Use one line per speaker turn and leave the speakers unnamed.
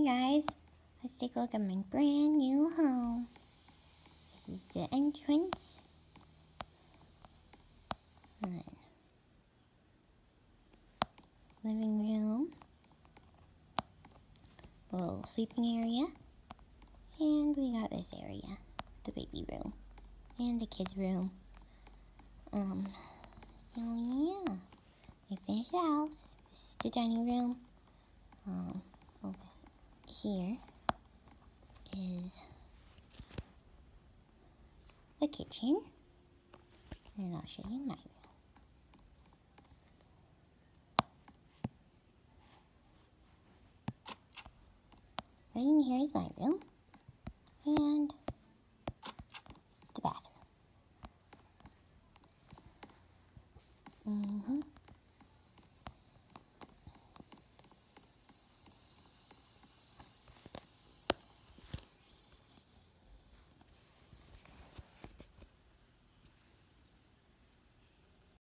guys, let's take a look at my brand new home. This is the entrance. Right. Living room. A little sleeping area. And we got this area, the baby room. And the kids room. Oh yeah. We finished the house. This is the dining room. Over here is the kitchen, and I'll show you my room. Right in here is my room, and the bathroom.